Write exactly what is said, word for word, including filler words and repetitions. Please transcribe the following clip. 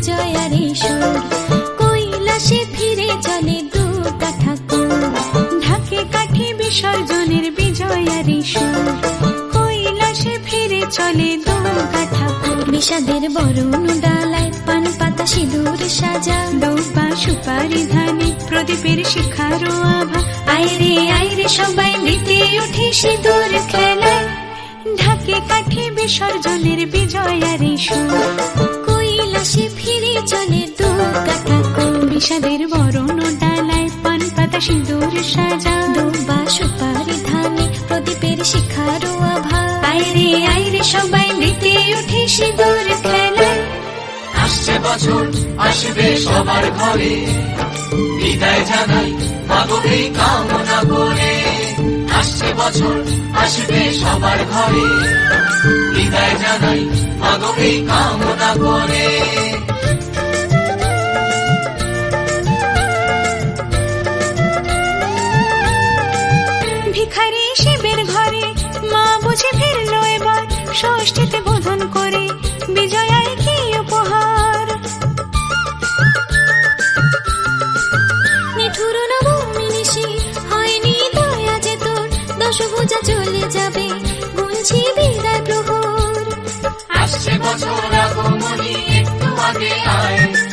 বিজয়ারে সুর। কৈলাসে ফিরে চলে দুর্গা ঠাকুর, ঢাকে কাঠি বিসর্জনের বিজয়ারে সুর। কৈলাসে ফিরে চলে দুর্গা ঠাকুর। বিষাদের বরণ ডালায় পান পাতা সিঁদুর সাজা, দৌপা সুপারি ধানে প্রদীপের শিখারো আভা। আইরে আইরে সবাই মেতে উঠে সিঁদুর খেলায়, ঢাকে কাঠি বিসর্জনের বিজয়ারে সুর। কৈলাসে ফিরে চলে দুর্গা ঠাকুর। বিষাদের বরণ ডালায় পান পাতা সিঁদুর সাজা, দৌপা সুপারি ধানে প্রদীপের শিখারো আভা। আইরে আইরে সবাই মেতে উঠে সিঁদুর খেলায়। আসছে বছর আসবে সবার ঘরে, বিদায় জানাই মাগো এই কামনা করে। আসছে বছর আসবে সবার ঘরে, বিদায় জানাই মাগো এই কামনা করে। ভিখারি শিবের ঘরে মা বুঝে ফিরল এবার, ষষ্ঠীতে বোধন করে বিজয়ায় কি উপহার। নিঠুর নবমী নিশি হয়নি দয়া যে তোর, দশভুজা চলে যাবে গুনছি বিদায় প্রহর। আসছে বছর আগমনী একটু আগে আয়,